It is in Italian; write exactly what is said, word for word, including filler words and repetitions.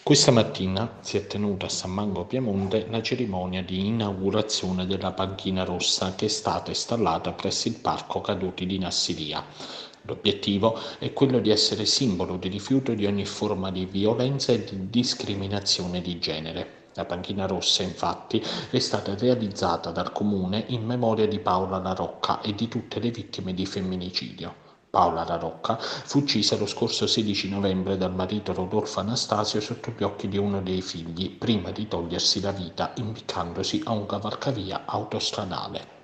Questa mattina si è tenuta a San Mango Piemonte la cerimonia di inaugurazione della panchina rossa che è stata installata presso il Parco Caduti di Nassiria. L'obiettivo è quello di essere simbolo di rifiuto di ogni forma di violenza e di discriminazione di genere. La panchina rossa, infatti, è stata realizzata dal Comune in memoria di Paola La Rocca e di tutte le vittime di femminicidio. Paola La Rocca fu uccisa lo scorso sedici novembre dal marito Rodolfo Anastasio sotto gli occhi di uno dei figli, prima di togliersi la vita impiccandosi a un cavalcavia autostradale.